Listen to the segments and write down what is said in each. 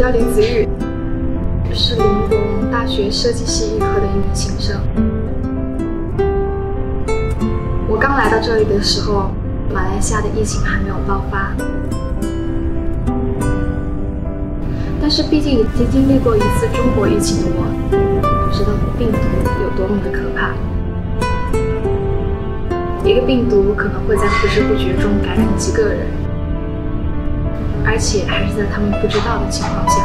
叫林子玉，是临汾大学设计系预科的一名新生。我刚来到这里的时候，马来西亚的疫情还没有爆发，但是毕竟已经经历过一次中国疫情的我，知道病毒有多么的可怕。一个病毒可能会在不知不觉中感染几个人，而且还是在他们不知道的情况下。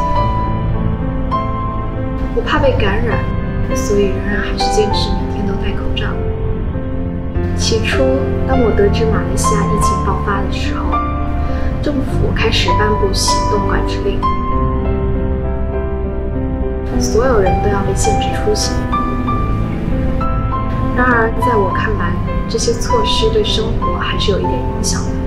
我怕被感染，所以仍然还是坚持每天都戴口罩。起初，当我得知马来西亚疫情爆发的时候，政府开始颁布行动管制令，所有人都要被限制出行。然而，在我看来，这些措施对生活还是有一点影响的。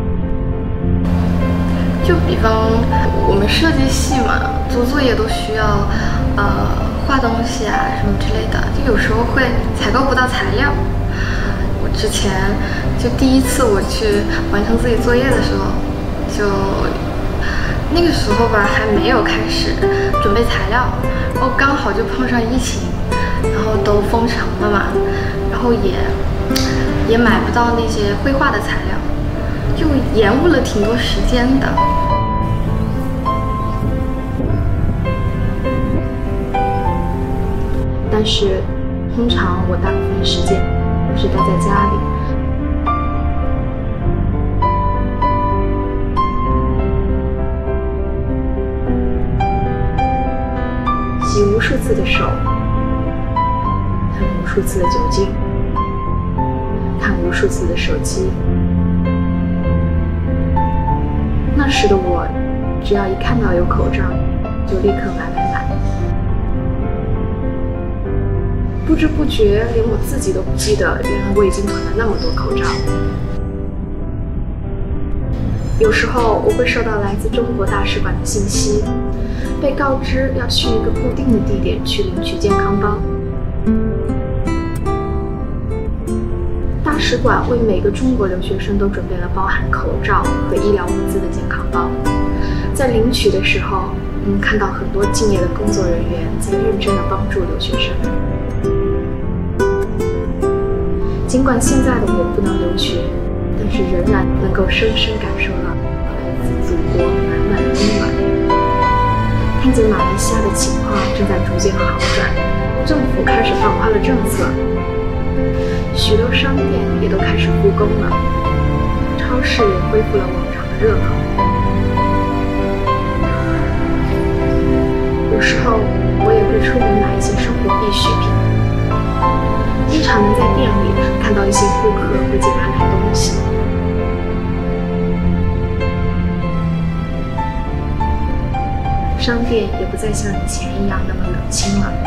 就比方我们设计系嘛，做作业都需要画东西啊什么之类的，就有时候会采购不到材料。我之前就第一次我去完成自己作业的时候，就那个时候吧，还没有开始准备材料，然后刚好就碰上疫情，然后都封城了嘛，然后也买不到那些绘画的材料，就延误了挺多时间的。 但是，通常我大部分时间是待在家里。洗无数次的手，喷无数次的酒精，看无数次的手机。那时的我，只要一看到有口罩，就立刻买。不知不觉，连我自己都不记得，原来我已经囤了那么多口罩。有时候我会收到来自中国大使馆的信息，被告知要去一个固定的地点去领取健康包。大使馆为每个中国留学生都准备了包含口罩和医疗物资的健康包。在领取的时候，看到很多敬业的工作人员在认真地帮助留学生。尽管现在的我不能留学，但是仍然能够深深感受到来自祖国满满的温暖。看见马来西亚的情况正在逐渐好转，政府开始放宽了政策，许多商店也都开始复工了，超市也恢复了往常的热闹。有时候我也会出门买一些生活必需品。经常能在店里看到一些顾客会进来买东西。商店也不再像以前一样那么冷清了，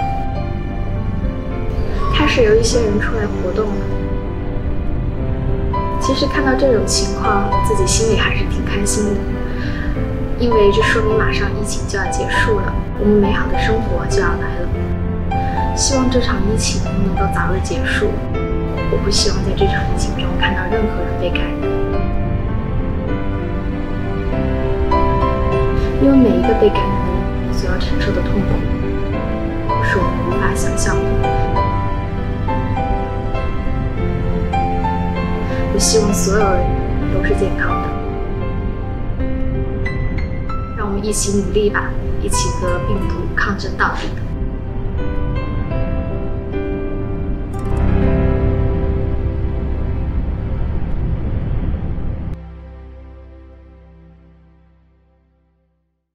开始有一些人出来活动了。其实看到这种情况，自己心里还是挺开心的，因为这说明马上疫情就要结束了，我们美好的生活就要来了。希望这场疫情能够早日结束。我不希望在这场疫情中看到任何人被感染，因为每一个被感染的人所要承受的痛苦，是我们无法想象的。我希望所有人都是健康的，让我们一起努力吧，一起和病毒抗争到底。